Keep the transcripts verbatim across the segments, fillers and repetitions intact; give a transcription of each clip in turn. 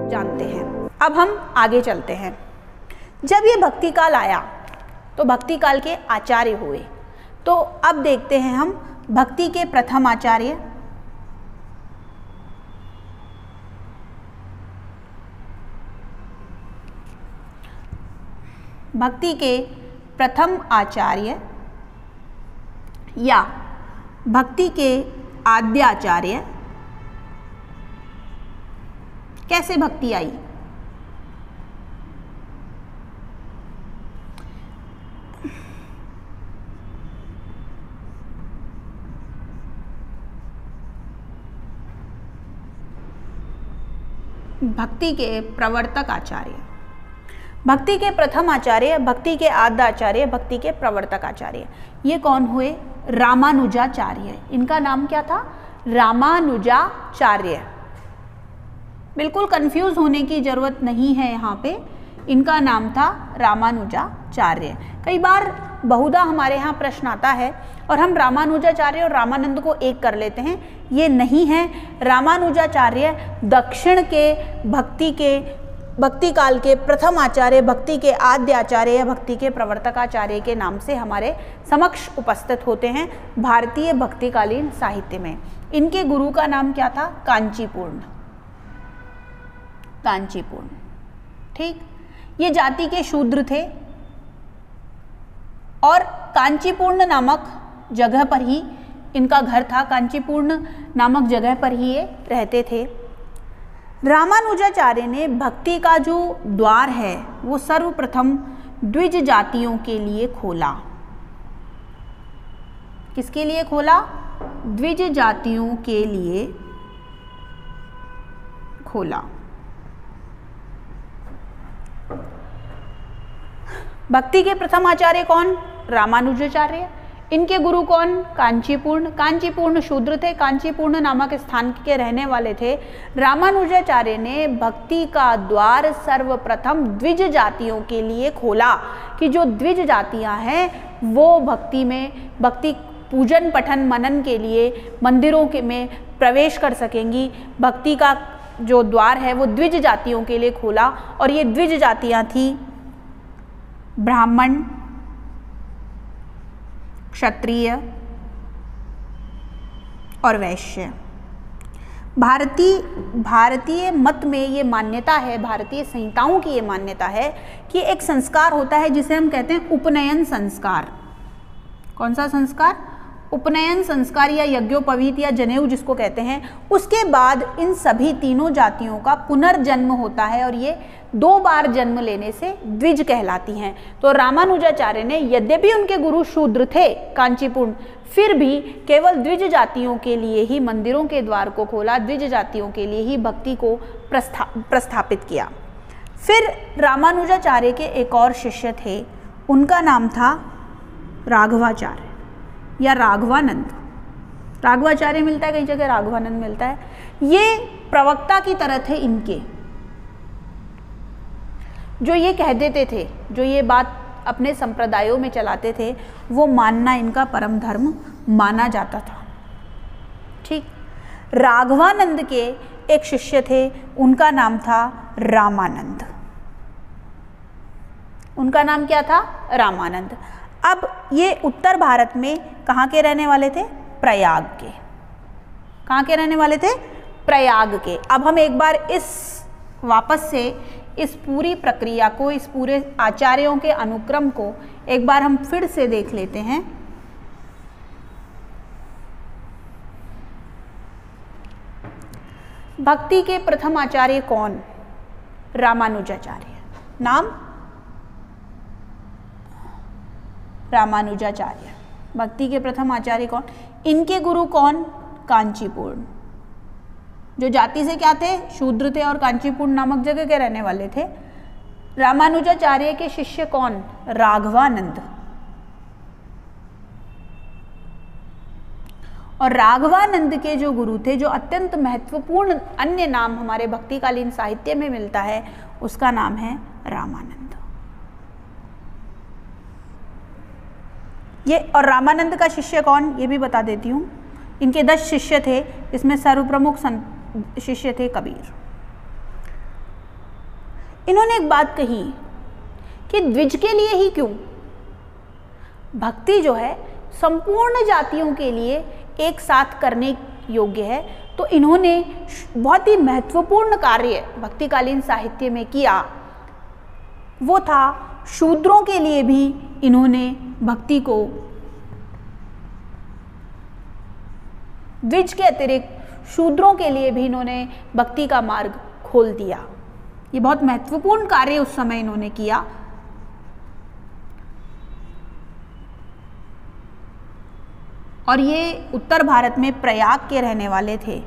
जानते हैं। अब हम आगे चलते हैं। जब ये भक्ति काल आया तो भक्ति काल के आचार्य हुए। तो अब देखते हैं हम भक्ति के प्रथम आचार्य। भक्ति के प्रथम आचार्य या भक्ति के आद्य आचार्य। कैसे भक्ति आई? भक्ति के प्रवर्तक आचार्य। भक्ति के प्रथम आचार्य, भक्ति के आद्य आचार्य, भक्ति के प्रवर्तक आचार्य, ये कौन हुए? रामानुजाचार्य। इनका नाम क्या था? रामानुजाचार्य। बिल्कुल कंफ्यूज होने की जरूरत नहीं है यहाँ पे, इनका नाम था रामानुजाचार्य। कई बार बहुधा हमारे यहाँ प्रश्न आता है और हम रामानुजाचार्य और रामानंद को एक कर लेते हैं, ये नहीं है। रामानुजाचार्य दक्षिण के भक्ति के भक्ति काल के प्रथम आचार्य, भक्ति के आद्य आचार्य या भक्ति के प्रवर्तकाचार्य के नाम से हमारे समक्ष उपस्थित होते हैं भारतीय भक्तिकालीन साहित्य में। इनके गुरु का नाम क्या था? कांचीपूर्ण। कांचीपूर्ण, ठीक। ये जाति के शूद्र थे और कांचीपूर्ण नामक जगह पर ही इनका घर था। कांचीपूर्ण नामक जगह पर ही ये रहते थे। रामानुजाचार्य ने भक्ति का जो द्वार है वो सर्वप्रथम द्विज जातियों के लिए खोला। किसके लिए खोला? द्विज जातियों के लिए खोला। भक्ति के प्रथम आचार्य कौन? रामानुजाचार्य। इनके गुरु कौन? कांचीपूर्ण। कांचीपूर्ण शूद्र थे, कांचीपूर्ण नामक स्थान के रहने वाले थे। रामानुजाचार्य ने भक्ति का द्वार सर्वप्रथम द्विज जातियों के लिए खोला कि जो द्विज जातियां हैं वो भक्ति में, भक्ति पूजन पठन मनन के लिए मंदिरों के में प्रवेश कर सकेंगी। भक्ति का जो द्वार है वो द्विज जातियों के लिए खोला और ये द्विज जातियां थी ब्राह्मण, क्षत्रिय और वैश्य। भारतीय भारतीय मत में ये मान्यता है, भारतीय संहिताओं की ये मान्यता है कि एक संस्कार होता है जिसे हम कहते हैं उपनयन संस्कार। कौन सा संस्कार? उपनयन संस्कार या यज्ञोपवीत या जनेऊ जिसको कहते हैं। उसके बाद इन सभी तीनों जातियों का पुनर्जन्म होता है और ये दो बार जन्म लेने से द्विज कहलाती हैं। तो रामानुजाचार्य ने, यद्यपि उनके गुरु शूद्र थे कांचीपूर्ण, फिर भी केवल द्विज जातियों के लिए ही मंदिरों के द्वार को खोला, द्विज जातियों के लिए ही भक्ति को प्रस्था प्रस्थापित किया। फिर रामानुजाचार्य के एक और शिष्य थे, उनका नाम था राघवाचार्य या राघवानंद। राघवाचार्य मिलता है कई जगह, राघवानंद मिलता है। ये प्रवक्ता की तरह थे इनके, जो ये कह देते थे, जो ये बात अपने संप्रदायों में चलाते थे, वो मानना इनका परम धर्म माना जाता था। ठीक। राघवानंद के एक शिष्य थे, उनका नाम था रामानंद। उनका नाम क्या था? रामानंद। अब ये उत्तर भारत में कहाँ के रहने वाले थे? प्रयाग के। कहाँ के रहने वाले थे? प्रयाग के। अब हम एक बार इस वापस से इस पूरी प्रक्रिया को, इस पूरे आचार्यों के अनुक्रम को एक बार हम फिर से देख लेते हैं। भक्ति के प्रथम आचार्य कौन? रामानुजाचार्य। नाम? रामानुजाचार्य। भक्ति के प्रथम आचार्य कौन? इनके गुरु कौन? कांचीपूर्ण। जो जाति से क्या थे? शूद्र थे और कांचीपूर्ण नामक जगह के रहने वाले थे। रामानुजाचार्य के शिष्य कौन? राघवानंद। और राघवानंद के जो गुरु थे, जो अत्यंत महत्वपूर्ण अन्य नाम हमारे भक्तिकालीन साहित्य में मिलता है, उसका नाम है रामानंद। ये और रामानंद का शिष्य कौन, ये भी बता देती हूँ। इनके दस शिष्य थे, इसमें सर्वप्रमुख शिष्य थे कबीर। इन्होंने एक बात कही कि द्विज के लिए ही क्यों, भक्ति जो है संपूर्ण जातियों के लिए एक साथ करने योग्य है। तो इन्होंने बहुत ही महत्वपूर्ण कार्य भक्तिकालीन साहित्य में किया, वो था शूद्रों के लिए भी इन्होंने भक्ति को द्विज के अतिरिक्त शूद्रों के लिए भी इन्होंने भक्ति का मार्ग खोल दिया। ये बहुत महत्वपूर्ण कार्य उस समय इन्होंने किया। और ये उत्तर भारत में प्रयाग के रहने वाले थे।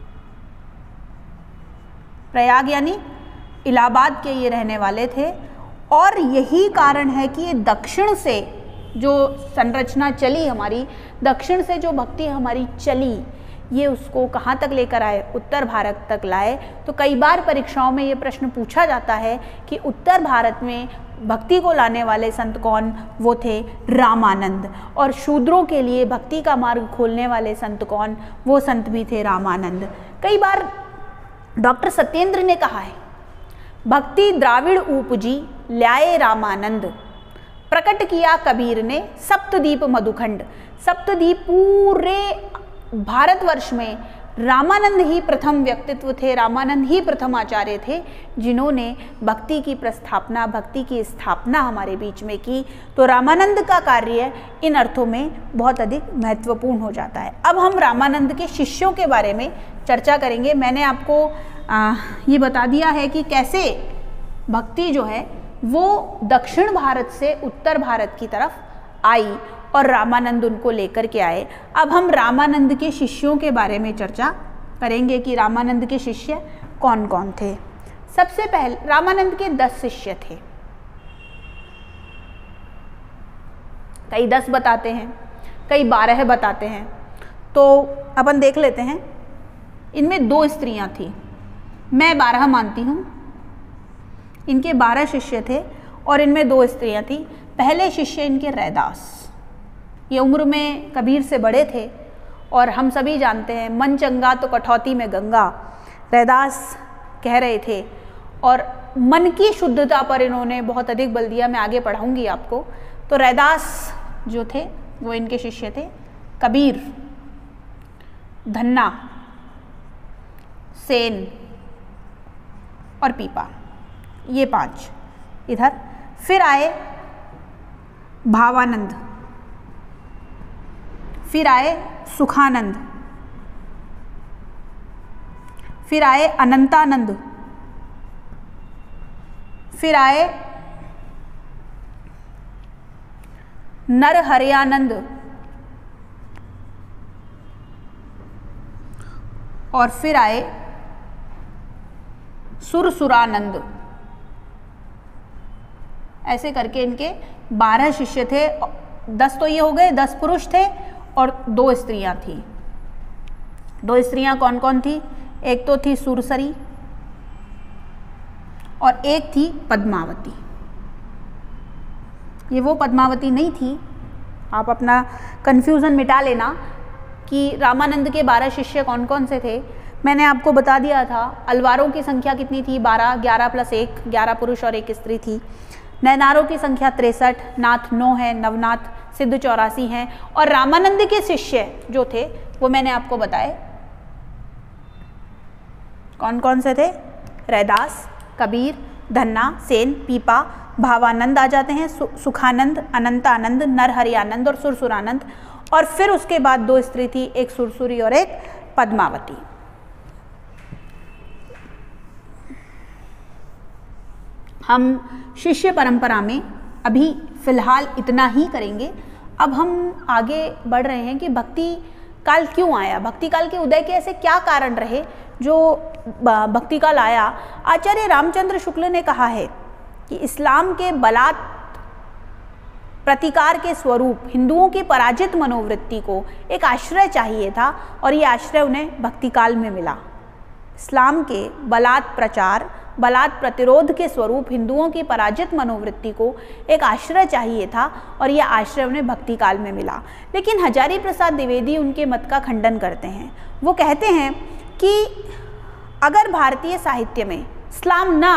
प्रयाग यानी इलाहाबाद के ये रहने वाले थे। और यही कारण है कि ये दक्षिण से जो संरचना चली हमारी, दक्षिण से जो भक्ति हमारी चली, ये उसको कहाँ तक लेकर आए, उत्तर भारत तक लाए। तो कई बार परीक्षाओं में ये प्रश्न पूछा जाता है कि उत्तर भारत में भक्ति को लाने वाले संत कौन, वो थे रामानंद। और शूद्रों के लिए भक्ति का मार्ग खोलने वाले संत कौन, वो संत भी थे रामानंद। कई बार डॉक्टर सत्येंद्र ने कहा है, भक्ति द्राविड़ उपजी ल्याए रामानंद, प्रकट किया कबीर ने सप्तदीप मधुखंड। सप्तदीप पूरे भारतवर्ष में रामानंद ही प्रथम व्यक्तित्व थे, रामानंद ही प्रथम आचार्य थे जिन्होंने भक्ति की प्रस्थापना, भक्ति की स्थापना हमारे बीच में की। तो रामानंद का कार्य इन अर्थों में बहुत अधिक महत्वपूर्ण हो जाता है। अब हम रामानंद के शिष्यों के बारे में चर्चा करेंगे। मैंने आपको आ, ये बता दिया है कि कैसे भक्ति जो है वो दक्षिण भारत से उत्तर भारत की तरफ आई और रामानंद उनको लेकर के आए। अब हम रामानंद के शिष्यों के बारे में चर्चा करेंगे कि रामानंद के शिष्य कौन कौन थे। सबसे पहले रामानंद के दस शिष्य थे। कई दस बताते हैं, कई बारह बताते हैं। तो अपन देख लेते हैं। इनमें दो स्त्रियां थी, मैं बारह मानती हूँ। इनके बारह शिष्य थे और इनमें दो स्त्रियां थी। पहले शिष्य इनके रैदास, ये उम्र में कबीर से बड़े थे और हम सभी जानते हैं मन चंगा तो कठौती में गंगा, रैदास कह रहे थे। और मन की शुद्धता पर इन्होंने बहुत अधिक बल दिया, मैं आगे पढ़ाऊंगी आपको। तो रैदास जो थे वो इनके शिष्य थे। कबीर, धन्ना, सेन और पीपा, ये पांच इधर। फिर आए भावानंद, फिर आए सुखानंद, फिर आए अनंतानंद, फिर आए नरहरयानंद और फिर आए सुरसुरानंद। ऐसे करके इनके बारह शिष्य थे। दस तो ये हो गए, दस पुरुष थे और दो स्त्रियां थी। दो स्त्रियां कौन कौन थी? एक तो थी सुरसरी और एक थी पद्मावती। ये वो पद्मावती नहीं थी, आप अपना कन्फ्यूज़न मिटा लेना कि रामानंद के बारह शिष्य कौन कौन से थे। मैंने आपको बता दिया था अलवारों की संख्या कितनी थी, बारह, ग्यारह प्लस एक, ग्यारह पुरुष और एक स्त्री थी। नैनारों की संख्या तिरसठ, नाथ नौ है, नवनाथ सिद्ध चौरासी हैं। और रामानंद के शिष्य जो थे वो मैंने आपको बताए कौन कौन से थे। रैदास, कबीर, धन्ना, सेन, पीपा, भावानंद आ जाते हैं, सु, सुखानंद, अनंतानंद, नरहरियानंद और सुरसुरानंद। और फिर उसके बाद दो स्त्री थी, एक सुरसुरी और एक पद्मावती। हम शिष्य परंपरा में अभी फिलहाल इतना ही करेंगे। अब हम आगे बढ़ रहे हैं कि भक्ति काल क्यों आया, भक्ति काल के उदय के ऐसे क्या कारण रहे जो भक्ति काल आया। आचार्य रामचंद्र शुक्ल ने कहा है कि इस्लाम के बलात् प्रतिकार के स्वरूप हिंदुओं की पराजित मनोवृत्ति को एक आश्रय चाहिए था और ये आश्रय उन्हें भक्ति काल में मिला। इस्लाम के बलात् प्रचार, बलात् प्रतिरोध के स्वरूप हिंदुओं की पराजित मनोवृत्ति को एक आश्रय चाहिए था और यह आश्रय उन्हें भक्ति काल में मिला। लेकिन हजारी प्रसाद द्विवेदी उनके मत का खंडन करते हैं। वो कहते हैं कि अगर भारतीय साहित्य में इस्लाम न आया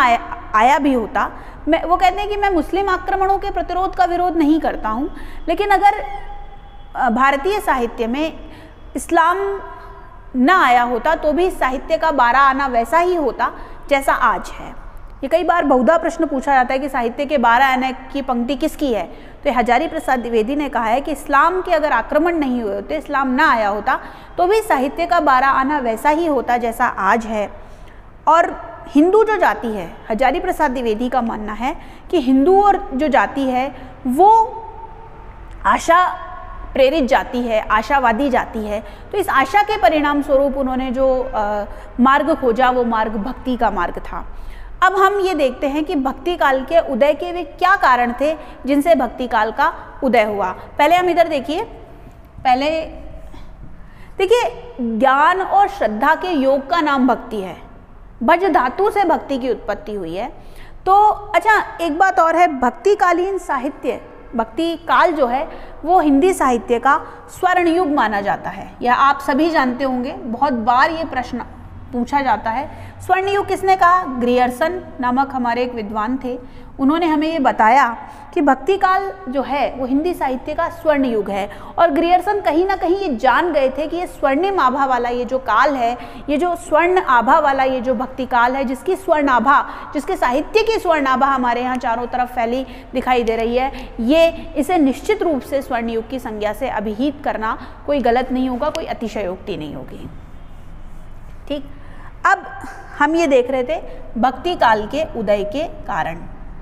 आया भी होता, मैं वो कहते हैं कि मैं मुस्लिम आक्रमणों के प्रतिरोध का विरोध नहीं करता हूँ, लेकिन अगर भारतीय साहित्य में इस्लाम न आया होता तो भी साहित्य का बारह आना वैसा ही होता जैसा आज है। ये कई बार बहुधा प्रश्न पूछा जाता है कि साहित्य के बारह आने की पंक्ति किसकी है, तो ये हजारी प्रसाद द्विवेदी ने कहा है कि इस्लाम के अगर आक्रमण नहीं हुए होते, इस्लाम ना आया होता तो भी साहित्य का बारह आना वैसा ही होता जैसा आज है। और हिंदू जो जाति है, हजारी प्रसाद द्विवेदी का मानना है कि हिंदू और जो जाति है वो आशा प्रेरित जाति है, आशावादी जाति है, तो इस आशा के परिणाम स्वरूप उन्होंने जो आ, मार्ग खोजा वो मार्ग भक्ति का मार्ग था। अब हम ये देखते हैं कि भक्ति काल के उदय के वे क्या कारण थे जिनसे भक्ति काल का उदय हुआ। पहले हम इधर देखिए, पहले देखिए ज्ञान और श्रद्धा के योग का नाम भक्ति है, भज धातु से भक्ति की उत्पत्ति हुई है। तो अच्छा एक बात और है, भक्तिकालीन साहित्य, भक्ति काल जो है वो हिंदी साहित्य का स्वर्ण युग माना जाता है। यह आप सभी जानते होंगे, बहुत बार ये प्रश्न पूछा जाता है। स्वर्ण युग किसने कहा? ग्रियर्सन नामक हमारे एक विद्वान थे, उन्होंने हमें ये बताया कि भक्ति काल जो है वो हिंदी साहित्य का स्वर्ण युग है। और ग्रियर्सन कहीं ना कहीं ये जान गए थे कि ये स्वर्णिम आभा वाला ये जो काल है, ये जो स्वर्ण आभा वाला ये जो भक्ति काल है, जिसकी स्वर्ण आभा, जिसके साहित्य की स्वर्ण आभा हमारे यहाँ चारों तरफ फैली दिखाई दे रही है, ये इसे निश्चित रूप से स्वर्ण युग की संज्ञा से अभिहित करना कोई गलत नहीं होगा, कोई अतिशयोक्ति नहीं होगी। ठीक, अब हम ये देख रहे थे भक्ति काल के उदय के कारण।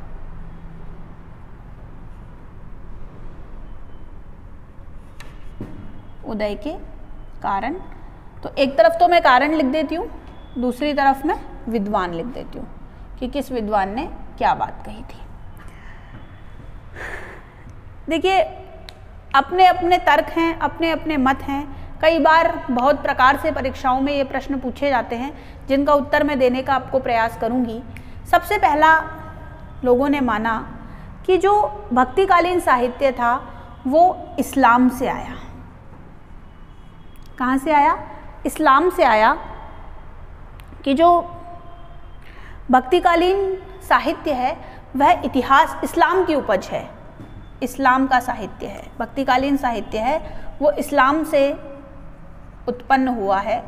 उदय के कारण, तो एक तरफ तो मैं कारण लिख देती हूँ, दूसरी तरफ मैं विद्वान लिख देती हूँ कि किस विद्वान ने क्या बात कही थी। देखिए अपने अपने तर्क हैं, अपने अपने मत हैं। कई बार बहुत प्रकार से परीक्षाओं में ये प्रश्न पूछे जाते हैं जिनका उत्तर मैं देने का आपको प्रयास करूंगी। सबसे पहला लोगों ने माना कि जो भक्तिकालीन साहित्य था वो इस्लाम से आया। कहाँ से आया? इस्लाम से आया। कि जो भक्तिकालीन साहित्य है वह इतिहास, इस्लाम की उपज है, इस्लाम का साहित्य है। भक्तिकालीन साहित्य है वो इस्लाम से उत्पन्न हुआ है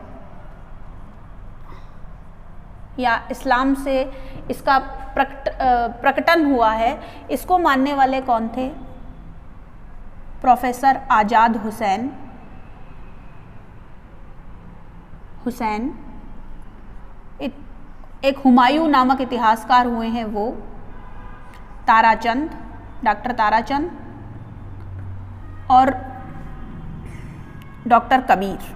या इस्लाम से इसका प्रकट प्रकटन हुआ है। इसको मानने वाले कौन थे? प्रोफेसर आजाद हुसैन हुसैन एक हुमायूं नामक इतिहासकार हुए हैं, वो ताराचंद, डॉक्टर ताराचंद और doctor Kabir.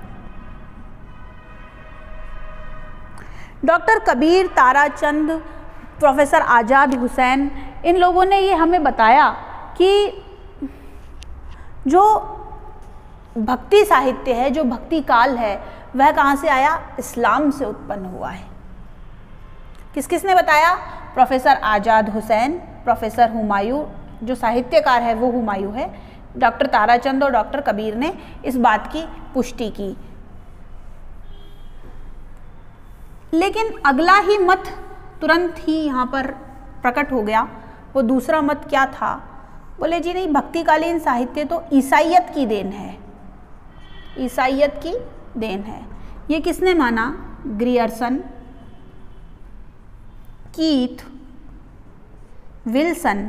Doctor Kabir, Tarachand, professor Azad Hussain, इन लोगों ने ये हमें बताया कि जो भक्ति साहित्य है, जो भक्ति काल है, वह कहाँ से आया? इस्लाम से उत्पन्न हुआ है। किस किस ने बताया? प्रोफेसर आजाद हुसैन, प्रोफेसर हुमायूं, जो साहित्यकार है वो हुमायूं है, डॉक्टर ताराचंद और डॉक्टर कबीर ने इस बात की पुष्टि की। लेकिन अगला ही मत तुरंत ही यहाँ पर प्रकट हो गया। वो दूसरा मत क्या था? बोले जी नहीं, भक्तिकालीन साहित्य तो ईसाइयत की देन है, ईसाइयत की देन है। ये किसने माना? ग्रियर्सन, कीथ, विल्सन,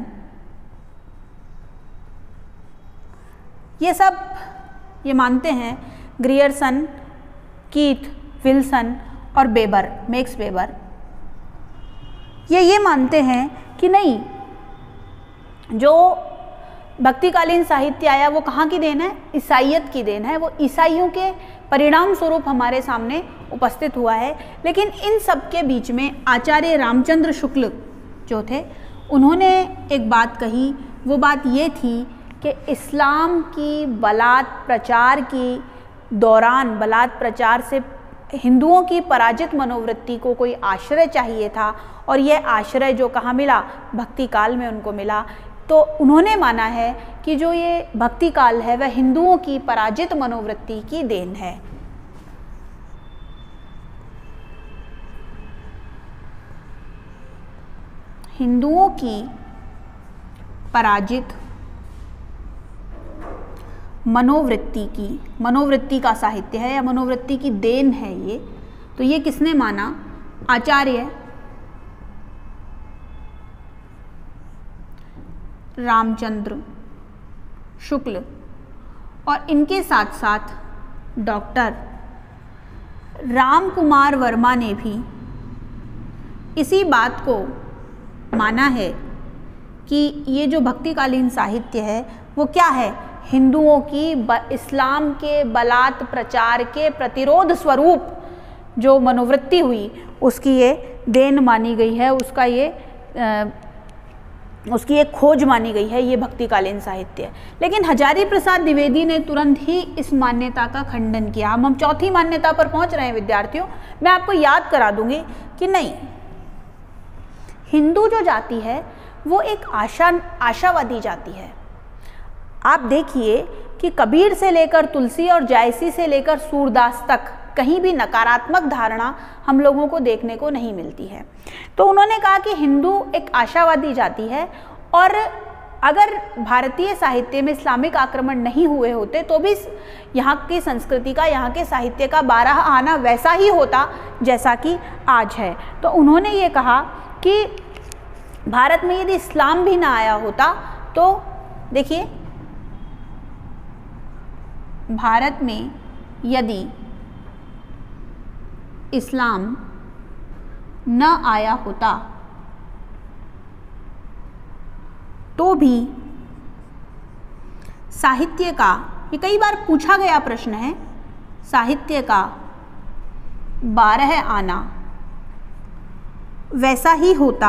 ये सब ये मानते हैं। ग्रियर्सन, कीथ, विल्सन और बेबर, मैक्स वेबर, ये ये मानते हैं कि नहीं, जो भक्तिकालीन साहित्य आया वो कहाँ की देन है? ईसाइयत की देन है। वो ईसाइयों के परिणाम स्वरूप हमारे सामने उपस्थित हुआ है। लेकिन इन सब के बीच में आचार्य रामचंद्र शुक्ल जो थे, उन्होंने एक बात कही। वो बात ये थी कि इस्लाम की बलात् प्रचार की दौरान, बलात् प्रचार से हिंदुओं की पराजित मनोवृत्ति को कोई आश्रय चाहिए था, और यह आश्रय जो कहाँ मिला? भक्ति काल में उनको मिला। तो उन्होंने माना है कि जो ये भक्ति काल है वह हिंदुओं की पराजित मनोवृत्ति की देन है। हिंदुओं की पराजित मनोवृत्ति की, मनोवृत्ति का साहित्य है या मनोवृत्ति की देन है ये, तो ये किसने माना? आचार्य रामचंद्र शुक्ल और इनके साथ साथ डॉक्टर राम कुमार वर्मा ने भी इसी बात को माना है कि ये जो भक्तिकालीन साहित्य है वो क्या है? हिंदुओं की इस्लाम के बलात् प्रचार के प्रतिरोध स्वरूप जो मनोवृत्ति हुई उसकी ये देन मानी गई है, उसका ये आ, उसकी एक खोज मानी गई है, ये भक्तिकालीन साहित्य। लेकिन हजारी प्रसाद द्विवेदी ने तुरंत ही इस मान्यता का खंडन किया। हम हम चौथी मान्यता पर पहुंच रहे हैं विद्यार्थियों। मैं आपको याद करा दूंगी कि नहीं, हिंदू जो जाति है वो एक आशा आशावादी जाति है। आप देखिए कि कबीर से लेकर तुलसी और जायसी से लेकर सूरदास तक कहीं भी नकारात्मक धारणा हम लोगों को देखने को नहीं मिलती है। तो उन्होंने कहा कि हिंदू एक आशावादी जाति है और अगर भारतीय साहित्य में इस्लामिक आक्रमण नहीं हुए होते तो भी यहाँ की संस्कृति का, यहाँ के साहित्य का बारह आना वैसा ही होता जैसा कि आज है। तो उन्होंने ये कहा कि भारत में यदि इस्लाम भी ना आया होता तो देखिए, भारत में यदि इस्लाम न आया होता तो भी साहित्य का, ये कई बार पूछा गया प्रश्न है, साहित्य का बारह आना वैसा ही होता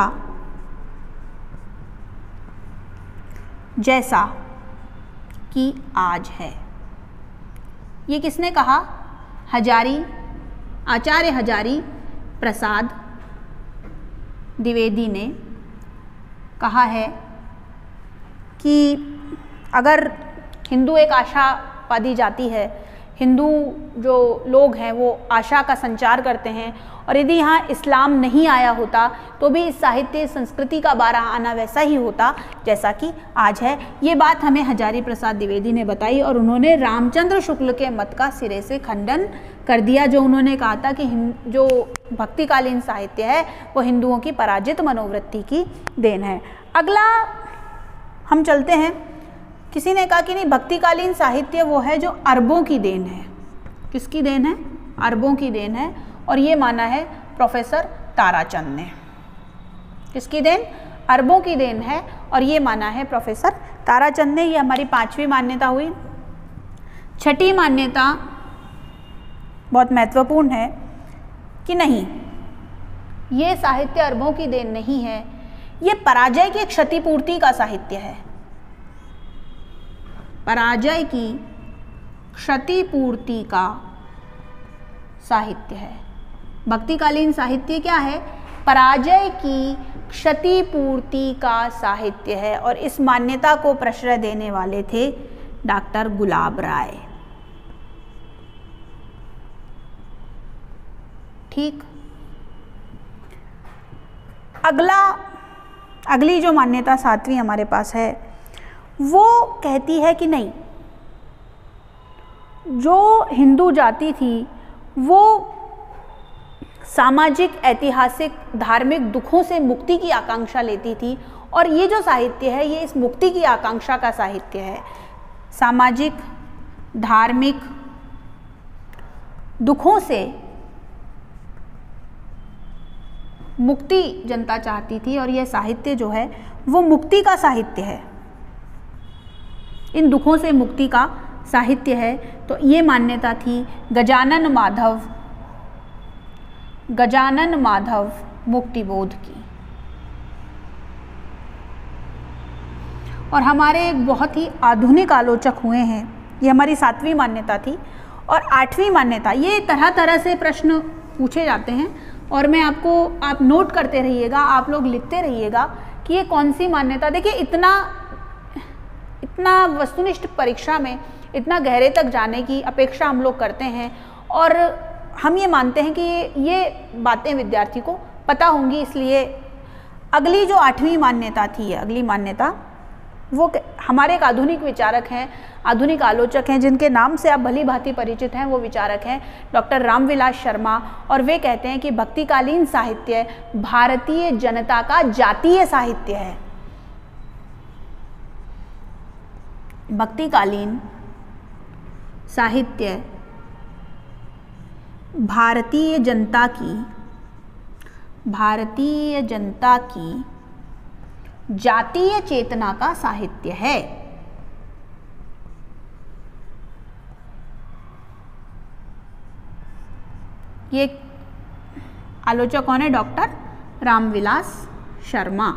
जैसा कि आज है। ये किसने कहा? हजारी, आचार्य हजारी प्रसाद द्विवेदी ने कहा है कि अगर हिंदू एक आशावादी जाति है, हिंदू जो लोग हैं वो आशा का संचार करते हैं, और यदि यहाँ इस्लाम नहीं आया होता तो भी इस साहित्य संस्कृति का बारह आना वैसा ही होता जैसा कि आज है। ये बात हमें हजारी प्रसाद द्विवेदी ने बताई और उन्होंने रामचंद्र शुक्ल के मत का सिरे से खंडन कर दिया, जो उन्होंने कहा था कि जो भक्तिकालीन साहित्य है वो हिंदुओं की पराजित मनोवृत्ति की देन है। अगला हम चलते हैं, किसी ने कहा कि नहीं, भक्तिकालीन साहित्य वो है जो अरबों की देन है। किसकी देन है? अरबों की देन है, और ये माना है प्रोफेसर ताराचंद ने। किसकी देन? अरबों की देन है, और ये माना है प्रोफेसर ताराचंद ने। ये हमारी पांचवी मान्यता हुई। छठी मान्यता बहुत महत्वपूर्ण है कि नहीं, ये साहित्य अरबों की देन नहीं है, ये पराजय की क्षतिपूर्ति का साहित्य है। पराजय की क्षतिपूर्ति का साहित्य है। भक्तिकालीन साहित्य क्या है? पराजय की क्षतिपूर्ति का साहित्य है, और इस मान्यता को प्रश्रय देने वाले थे डॉक्टर गुलाब राय। ठीक। अगला अगली जो मान्यता सातवीं हमारे पास है वो कहती है कि नहीं, जो हिंदू जाति थी वो सामाजिक, ऐतिहासिक, धार्मिक दुखों से मुक्ति की आकांक्षा लेती थी, और ये जो साहित्य है ये इस मुक्ति की आकांक्षा का साहित्य है। सामाजिक, धार्मिक दुखों से मुक्ति जनता चाहती थी, और यह साहित्य जो है वो मुक्ति का साहित्य है, इन दुखों से मुक्ति का साहित्य है। तो ये मान्यता थी गजानन माधव गजानन माधव मुक्तिबोध की। और हमारे एक बहुत ही आधुनिक आलोचक हुए हैं, ये हमारी सातवीं मान्यता थी। और आठवीं मान्यता, ये तरह तरह से प्रश्न पूछे जाते हैं, और मैं आपको, आप नोट करते रहिएगा, आप लोग लिखते रहिएगा कि ये कौन सी मान्यता। देखिए, इतना इतना वस्तुनिष्ठ परीक्षा में इतना गहरे तक जाने की अपेक्षा हम लोग करते हैं, और हम ये मानते हैं कि ये ये बातें विद्यार्थी को पता होंगी। इसलिए अगली जो आठवीं मान्यता थी, अगली मान्यता वो हमारे एक आधुनिक विचारक हैं, आधुनिक आलोचक हैं, जिनके नाम से आप भली भांति परिचित हैं। वो विचारक हैं डॉक्टर रामविलास शर्मा, और वे कहते हैं कि भक्तिकालीन साहित्य भारतीय जनता का जातीय साहित्य है। भक्तिकालीन साहित्य भारतीय जनता की भारतीय जनता की जातीय चेतना का साहित्य है। ये आलोचक कौन है? डॉक्टर रामविलास शर्मा।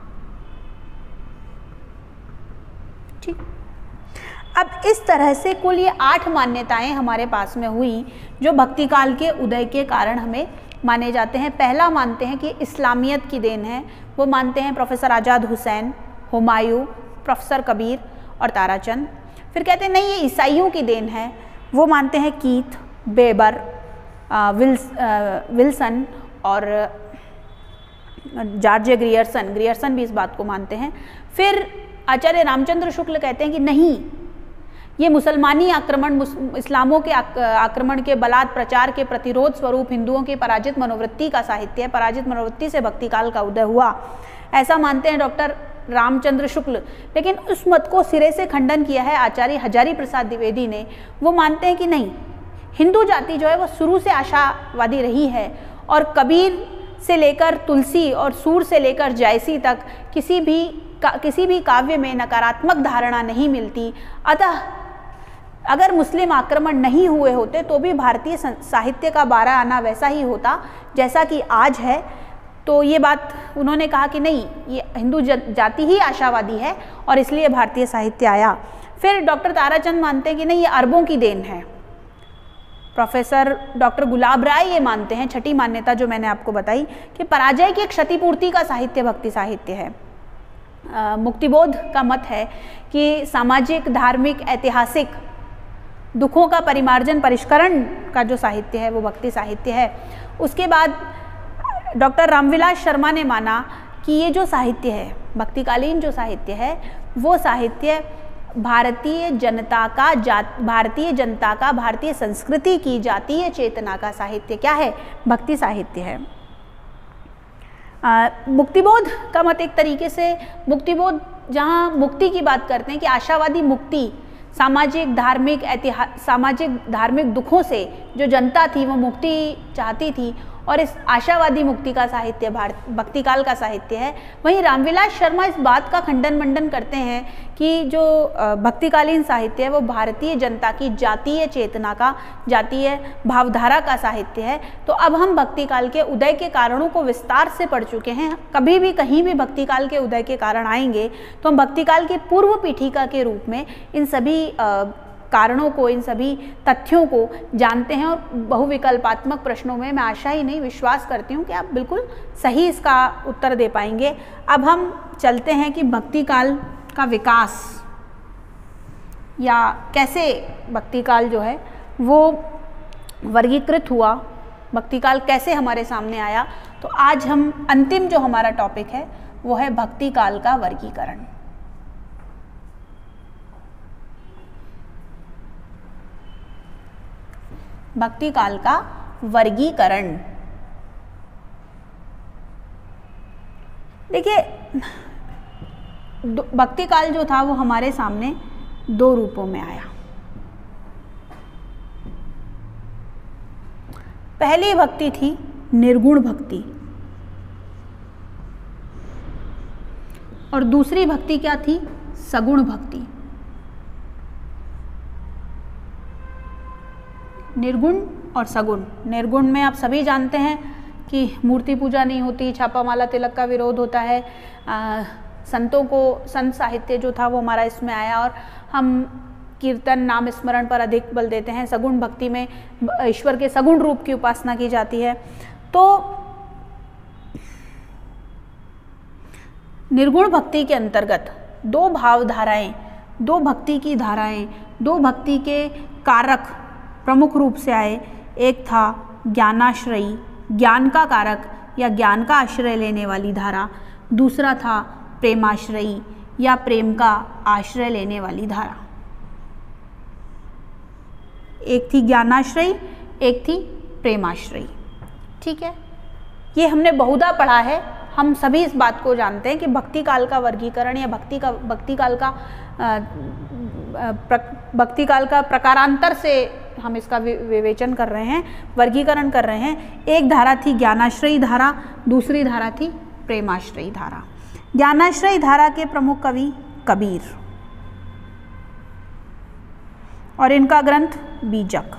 ठीक, अब इस तरह से कुल ये आठ मान्यताएं हमारे पास में हुई जो भक्ति काल के उदय के कारण हमें माने जाते हैं। पहला मानते हैं कि इस्लामियत की देन है, वो मानते हैं प्रोफेसर आज़ाद हुसैन, हुमायूं, प्रोफेसर कबीर और ताराचंद। फिर कहते हैं नहीं, ये ईसाइयों की देन है, वो मानते हैं कीथ, बेबर, आ, विल्स, आ, विल्सन और जॉर्ज ग्रियर्सन। ग्रियर्सन भी इस बात को मानते हैं। फिर आचार्य रामचंद्र शुक्ल कहते हैं कि नहीं, ये मुसलमानी आक्रमण, इस्लामों के आक्रमण के बलात् प्रचार के प्रतिरोध स्वरूप हिंदुओं की पराजित मनोवृत्ति का साहित्य है। पराजित मनोवृत्ति से भक्ति काल का उदय हुआ, ऐसा मानते हैं डॉक्टर रामचंद्र शुक्ल। लेकिन उस मत को सिरे से खंडन किया है आचार्य हजारी प्रसाद द्विवेदी ने। वो मानते हैं कि नहीं, हिंदू जाति जो है वो शुरू से आशावादी रही है, और कबीर से लेकर तुलसी और सूर से लेकर जायसी तक किसी भी का, किसी भी काव्य में नकारात्मक धारणा नहीं मिलती। अतः अगर मुस्लिम आक्रमण नहीं हुए होते तो भी भारतीय साहित्य का बारह आना वैसा ही होता जैसा कि आज है। तो ये बात उन्होंने कहा कि नहीं, ये हिंदू जाति ही आशावादी है और इसलिए भारतीय साहित्य आया। फिर डॉक्टर ताराचंद मानते हैं कि नहीं, ये अरबों की देन है। प्रोफेसर डॉक्टर गुलाब राय ये मानते हैं, छठी मान्यता जो मैंने आपको बताई, कि पराजय की एक क्षतिपूर्ति का साहित्य भक्ति साहित्य है। आ, मुक्तिबोध का मत है कि सामाजिक, धार्मिक, ऐतिहासिक दुखों का परिमार्जन, परिष्करण का जो साहित्य है वो भक्ति साहित्य है। उसके बाद डॉक्टर रामविलास शर्मा ने माना कि ये जो साहित्य है, भक्तिकालीन जो साहित्य है, वो साहित्य भारतीय जनता का जात भारतीय जनता का भारतीय संस्कृति की जातीय चेतना का साहित्य क्या है? भक्ति साहित्य है। आ, मुक्तिबोध का मत एक तरीके से, मुक्तिबोध जहाँ मुक्ति की बात करते हैं कि आशावादी मुक्ति, सामाजिक, धार्मिक, ऐतिहासिक, सामाजिक धार्मिक दुखों से जो जनता थी वो मुक्ति चाहती थी, और इस आशावादी मुक्ति का साहित्य भारत भक्ति काल का साहित्य है। वहीं रामविलास शर्मा इस बात का खंडन मंडन करते हैं कि जो भक्तिकालीन साहित्य है वो भारतीय जनता की जातीय चेतना का, जातीय भावधारा का साहित्य है। तो अब हम भक्ति काल के उदय के कारणों को विस्तार से पढ़ चुके हैं। कभी भी कहीं भी भक्ति काल के उदय के कारण आएंगे तो हम भक्ति काल की पूर्व पीठिका के रूप में इन सभी आ, कारणों को, इन सभी तथ्यों को जानते हैं, और बहुविकल्पात्मक प्रश्नों में मैं आशा ही नहीं विश्वास करती हूँ कि आप बिल्कुल सही इसका उत्तर दे पाएंगे। अब हम चलते हैं कि भक्ति काल का विकास या कैसे भक्ति काल जो है वो वर्गीकृत हुआ, भक्ति काल कैसे हमारे सामने आया। तो आज हम अंतिम जो हमारा टॉपिक है वो है भक्ति काल का वर्गीकरण। भक्ति काल का वर्गीकरण। देखिए, भक्ति काल जो था वो हमारे सामने दो रूपों में आया। पहली भक्ति थी निर्गुण भक्ति, और दूसरी भक्ति क्या थी? सगुण भक्ति। निर्गुण और सगुण। निर्गुण में आप सभी जानते हैं कि मूर्ति पूजा नहीं होती, छापामाला तिलक का विरोध होता है, आ, संतों को, संत साहित्य जो था वो हमारा इसमें आया, और हम कीर्तन, नाम स्मरण पर अधिक बल देते हैं। सगुण भक्ति में ईश्वर के सगुण रूप की उपासना की जाती है। तो निर्गुण भक्ति के अंतर्गत दो भावधाराएं, दो भक्ति की धाराएं, दो भक्ति के कारक प्रमुख रूप से आए। एक था ज्ञानाश्रयी, ज्ञान का कारक या ज्ञान का आश्रय लेने वाली धारा। दूसरा था प्रेमाश्रयी या प्रेम का आश्रय लेने वाली धारा। एक थी ज्ञानाश्रयी, एक थी प्रेमाश्रयी। ठीक है, ये हमने बहुधा पढ़ा है, हम सभी इस बात को जानते हैं कि भक्ति काल का वर्गीकरण या भक्ति का भक्ति काल का भक्ति काल का प्रकारांतर से हम इसका विवेचन कर रहे हैं, वर्गीकरण कर रहे हैं। एक धारा थी ज्ञानाश्रयी धारा, दूसरी धारा थी प्रेमाश्रयी धारा। ज्ञानाश्रयी धारा के प्रमुख कवि कबीर और इनका ग्रंथ बीजक।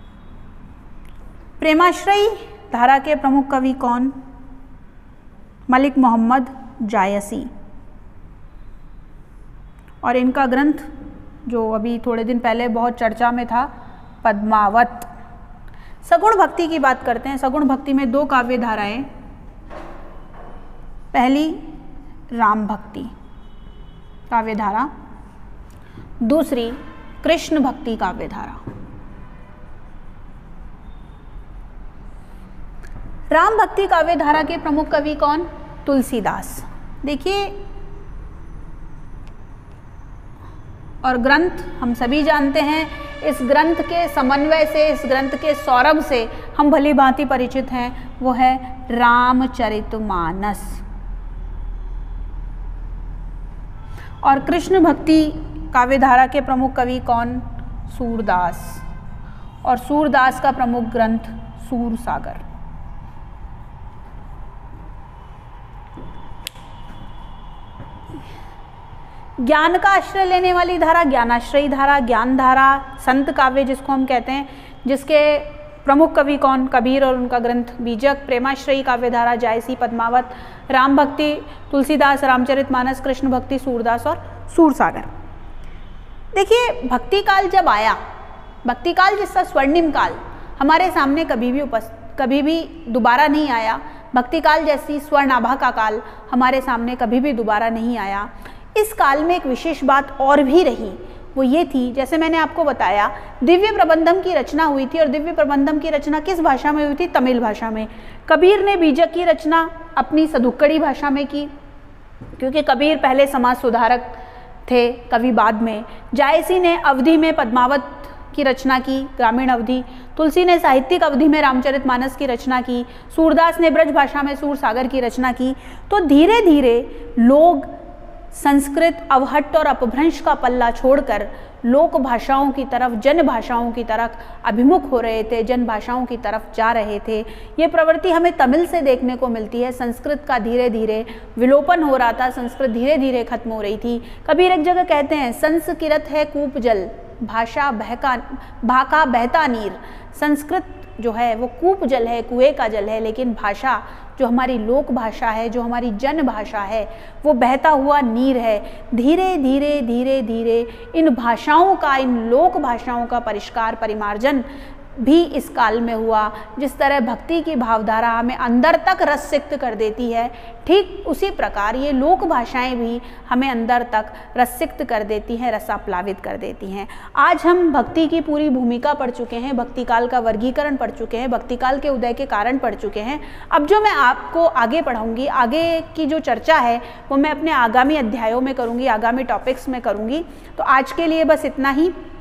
प्रेमाश्रयी धारा के प्रमुख कवि कौन? मलिक मोहम्मद जायसी और इनका ग्रंथ जो अभी थोड़े दिन पहले बहुत चर्चा में था, पद्मावत। सगुण भक्ति की बात करते हैं। सगुण भक्ति में दो काव्य धाराएं, पहली राम भक्ति काव्य धारा, दूसरी कृष्ण भक्ति काव्य धारा। राम भक्ति काव्य धारा के प्रमुख कवि कौन? तुलसीदास। देखिए, और ग्रंथ हम सभी जानते हैं, इस ग्रंथ के समन्वय से, इस ग्रंथ के सौरभ से हम भली भांति परिचित हैं, वो है रामचरितमानस। और कृष्ण भक्ति काव्य धारा के प्रमुख कवि कौन? सूरदास। और सूरदास का प्रमुख ग्रंथ सूरसागर। ज्ञान का आश्रय लेने वाली धारा ज्ञानाश्रयी धारा, ज्ञान धारा, संत काव्य जिसको हम कहते हैं, जिसके प्रमुख कवि कौन? कबीर और उनका ग्रंथ बीजक। प्रेमाश्रयी काव्य धारा जायसी, पद्मावत। राम भक्ति तुलसीदास, रामचरितमानस। कृष्ण भक्ति सूरदास और सूरसागर। देखिए, भक्ति काल जब आया, भक्ति काल जिसका स्वर्णिम काल हमारे सामने कभी भी उपस्थित कभी भी दोबारा नहीं आया। भक्ति काल जैसी स्वर्णाभा का काल हमारे सामने कभी भी दोबारा नहीं आया। इस काल में एक विशेष बात और भी रही, वो ये थी, जैसे मैंने आपको बताया, दिव्य प्रबंधम की रचना हुई थी। और दिव्य प्रबंधम की रचना किस भाषा में हुई थी? तमिल भाषा में। कबीर ने बीजक की रचना अपनी सदुक्कड़ी भाषा में की, क्योंकि कबीर पहले समाज सुधारक थे, कवि बाद में। जायसी ने अवधि में पद्मावत की रचना की, ग्रामीण अवधि। तुलसी ने साहित्यिक अवधि में रामचरितमानस की रचना की। सूरदास ने ब्रज भाषा में सूरसागर की रचना की। तो धीरे धीरे लोग संस्कृत, अवहट्ट और अपभ्रंश का पल्ला छोड़कर लोक भाषाओं की तरफ, जन भाषाओं की तरफ अभिमुख हो रहे थे, जन भाषाओं की तरफ जा रहे थे। ये प्रवृत्ति हमें तमिल से देखने को मिलती है। संस्कृत का धीरे धीरे विलोपन हो रहा था, संस्कृत धीरे धीरे खत्म हो रही थी। कबीर एक जगह कहते हैं, संस्कृत है कूप जल, भाषा बहका भाका बहता नीर। संस्कृत जो है वो कूप जल है, कुएं का जल है, लेकिन भाषा जो हमारी लोक भाषा है, जो हमारी जन भाषा है, वो बहता हुआ नीर है। धीरे धीरे धीरे धीरे इन भाषाओं का, इन लोक भाषाओं का परिष्कार, परिमार्जन भी इस काल में हुआ। जिस तरह भक्ति की भावधारा हमें अंदर तक रस सिक्त कर देती है, ठीक उसी प्रकार ये लोक भाषाएं भी हमें अंदर तक रस सिक्त कर देती हैं, रसाप्लावित कर देती हैं। आज हम भक्ति की पूरी भूमिका पढ़ चुके हैं, भक्ति काल का वर्गीकरण पढ़ चुके हैं, भक्ति काल के उदय के कारण पढ़ चुके हैं। अब जो मैं आपको आगे पढ़ाऊँगी, आगे की जो चर्चा है वो मैं अपने आगामी अध्यायों में करूँगी, आगामी टॉपिक्स में करूँगी। तो आज के लिए बस इतना ही।